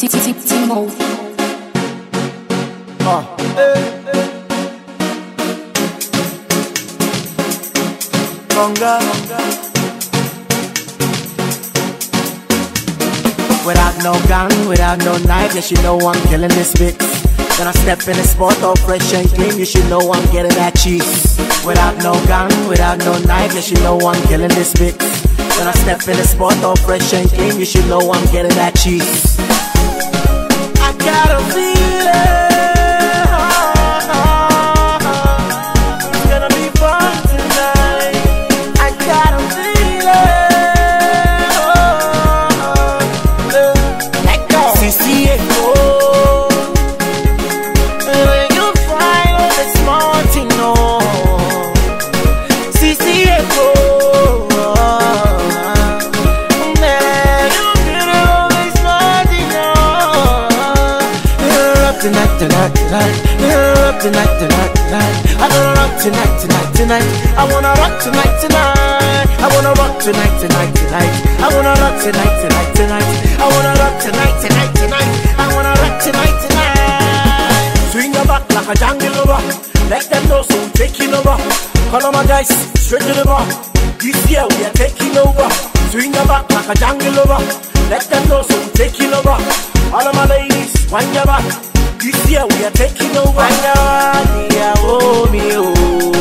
Timo. Conga. Without no gun, without no knife, yes, you know I'm killing this mix. Then I step in the sport all fresh and clean, you should know I'm getting that cheese. Without no gun, without no knife, yes, you know I'm killing this mix. Then I step in the sport all fresh and clean, you should know I'm getting that cheese. I got a feeling. Tonight, I wanna rock tonight, tonight. I wanna rock tonight, tonight, tonight. I wanna rock tonight, tonight, tonight. I wanna rock tonight, tonight, tonight. I wanna rock tonight, tonight. Swing your back like a jungle over. Let them know so we're taking over. Call on my guys, straight to the bar. This year we are taking over. Swing your back like a jungle over. Let them know so we're taking over. All of my ladies, wind your back. This year we are taking over. Wind your back, oh me oh.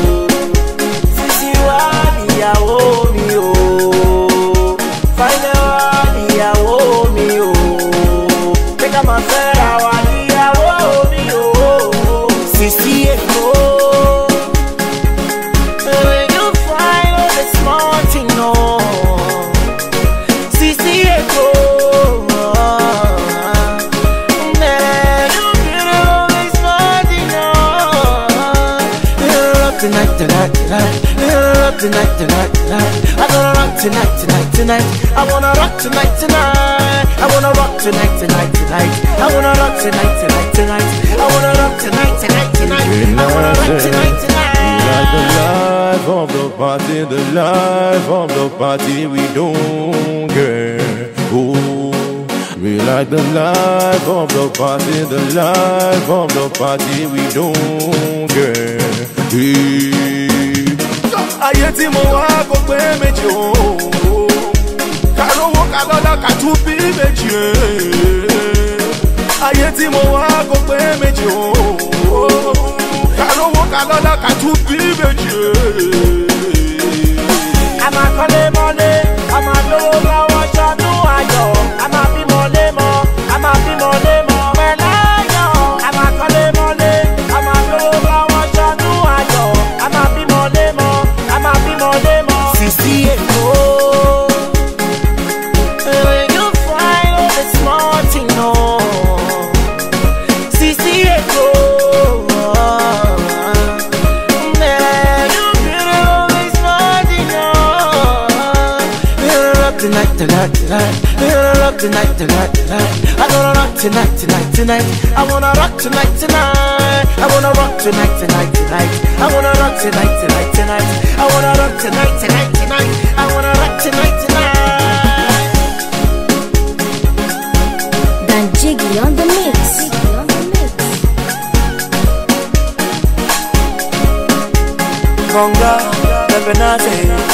Tonight, I wanna rock tonight, tonight. I wanna rock tonight, tonight, tonight. I wanna rock tonight, tonight, tonight. I wanna rock tonight, tonight, tonight. I wanna rock tonight, tonight. Like the life of the party, the life of the party we don't care. Oh, we like the life of the party, the life of the party we don't care. Ayé tí mo wá kò pé méjì o. Kálówó kálọ́lá ká tún bí méjì. Ayé tí mo wá kò pé méjì o. Kálówó kálọ́lá ká tún bí méjì. A máa kọ́lé mọ́lé, a máa lówó lọ́wọ́ ṣọdún ayọ̀. A máa bímọ lémọ̀, a máa bímọ lémọ̀ pẹ̀lú ayọ̀. A máa kọ́lé mọ́lé, a máa lówó lọ́wọ́ ṣọdún ayọ̀. A máa bímọ lémọ̀, a máa bímọ lémọ̀. Sisi Èkó. Tonight, tonight, tonight. I wanna rock tonight, tonight, tonight. I wanna rock tonight, tonight. I wanna rock tonight, tonight, tonight. I wanna rock tonight, tonight, tonight. I wanna rock tonight, tonight, tonight. I wanna rock tonight, tonight. Dan Jiggy on the mix. Conga, Lebanese.